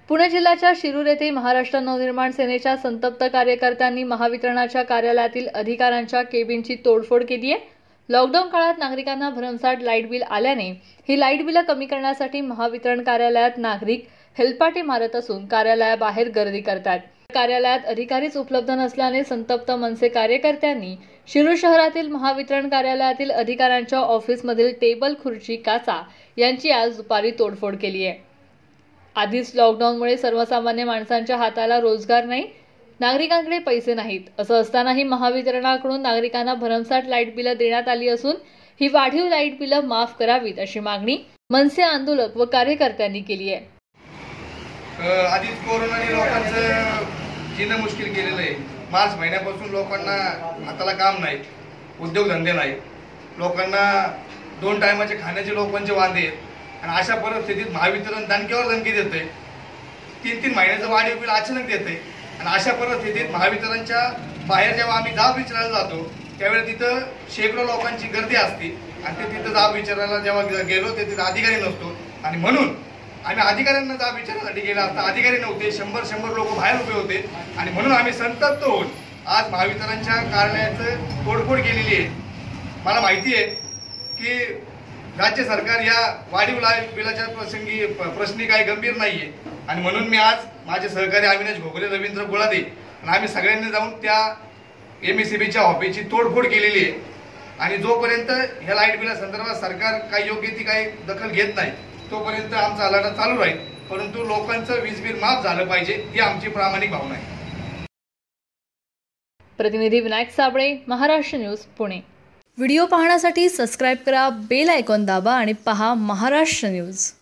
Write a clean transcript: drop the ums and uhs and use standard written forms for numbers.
पुणे जिल्ह्याच्या शिरूर येथे महाराष्ट्र नवनिर्माण सेनेच्या संतप्त कार्यकर्त्यांनी महावितरणाच्या कार्यालयातील अधिकाऱ्यांच्या केबिनची तोडफोड केली आहे। लॉकडाऊन काळात नागरिकांना भरमसाठ लाईट बिल आल्याने ही लाईट बिलं कमी करण्यासाठी महावितरण कार्यालयात नागरिक हेलपाटे मारत असून कार्यालयाबाहेर गर्दी करतात। कार्यालयात अधिकारीच उपलब्ध नसल्याने संतप्त मनसे कार्यकर्त्यांनी शिरूर शहरातील महावितरण कार्यालयातील अधिकाऱ्यांच्या ऑफिसमधील टेबल, खुर्ची, काचा यांची आज दुपारी तोडफोड केली आहे। आधीच लॉकडाऊनमुळे सर्वसामान्य माणसांच्या हाताला रोजगार नाही, नागरिकांकडे पैसे नाहीत, असं असतानाही महावितरणाकडून नागरिकांना भरमसाठ लाईट बिलं देण्यात आली असून ही वाढीव लाईट बिलं माफ करावीत अशी मागणी मनसे आंदोलक व कार्यकर्त्यांनी केली आहे। आधीच कोरोनाने लोकांचं जीणं मुश्किल केलेलं आहे। मार्च महिन्यापासून लोकांना हाताला काम नाही, उद्योगधंदे नाही, लोकांना 2 टायमाचे खाण्याचे लोकांचे वांदे आहेत आणि अशा परिस्थितीत महावितरण दणक्यावर धमकी देते, 3-3 महिन्याचं वाढीव बिल अचानक देते आणि अशा परिस्थितीत महावितरणच्या बाहेर जेव्हा आम्ही जाब विचारायला जातो त्यावेळी तिथं शेकडो लोकांची गर्दी असते आणि ते तिथं जाब विचारायला जेव्हा गेलो ते तिथं अधिकारी नसतो आणि म्हणून आम्ही अधिकाऱ्यांना जाब विचारण्यासाठी गेला असता अधिकारी नव्हते, 100 लोक बाहेर उभे होते आणि म्हणून आम्ही संतप्त होऊन आज महावितरणच्या कार्यालयाचं तोडफोड केलेली आहे। मला माहिती आहे की राज्य सरकार या वाढीव लाईट बिलाच्या प्रश्नी काही गंभीर नाहीये आणि म्हणून मी आज माझे सहकारी अविनाश घोगले, रवींद्र गुळादे आणि आम्ही सगळ्यांनी जाऊन त्या MECBच्या ऑफिसची तोडफोड केलेली आहे आणि जोपर्यंत ह्या लाईट बिला संदर्भात सरकार काही योग्य ती काही दखल घेत नाही तोपर्यंत आमचा लढा चालू राहील, परंतु लोकांचं वीज बिल माफ झालं पाहिजे ही आमची प्रामाणिक भावना आहे। प्रतिनिधी विनायक साबळे, महाराष्ट्र न्यूज, पुणे। व्हिडिओ पाहण्यासाठी सबस्क्राइब करा, बेल आयकॉन दाबा आणि पहा महाराष्ट्र न्यूज।